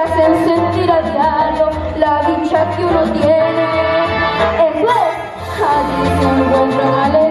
hacen sentir a diario la dicha que uno tiene. Es allí se encuentra una alegría.